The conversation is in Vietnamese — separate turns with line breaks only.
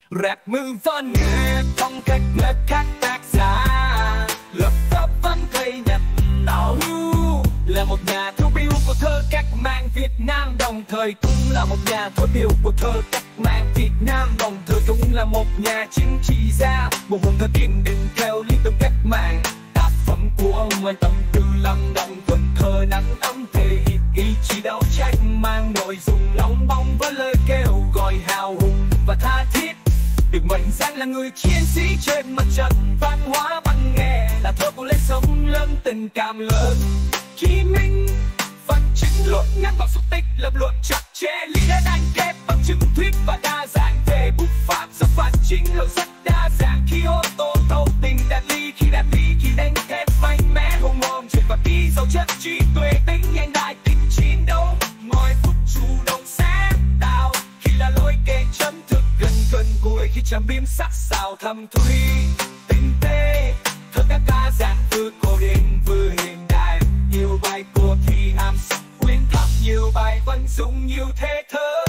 Rap mưu văn nghệ phong cách nghệ các tác giả lập pháp văn cây nhật tạo là một nhà thơ biểu của thơ cách mạng Việt Nam, đồng thời cũng là một nhà thơ biểu của thơ cách mạng Việt Nam, đồng thời cũng là một nhà chính trị gia, một hồn thơ kiên định theo lý tưởng cách mạng. Tác phẩm của ông anh tâm tư lắng động, tuần thơ nắng ấm thể hiện ý chí đấu tranh, mang nội dung nóng bỏng với lời kêu gọi hào hùng và tha thiết. Được mệnh danh là người chiến sĩ trên mặt trận văn hóa văn nghệ, là thơ của lối sống lớn tình cảm lớn. Chí Minh văn chính luận ngắn vào xúc tích, lập luận chặt chẽ lý lẽ đánh thép bằng chứng thuyết và đa dạng về bút pháp. Dòng văn chính luận rất đa dạng, khi ô tô thấu tình đạt lý, khi đạt lý khi đánh thép mạnh mẽ hùng hồn truyền và đi giàu chất trí tuệ tính hiện đại tính chiến đấu. Mọi phút chủ động sáng tạo khi là lối kể chân thực gần gần gũi, khi chạm biếm sắc sảo thầm thúy tinh tế. Thơ các ca dạng từ cổ điển vừa hiện đại, nhiều bài cuộc thi hàm quyến thăm, nhiều bài vận dụng nhiều thế thơ.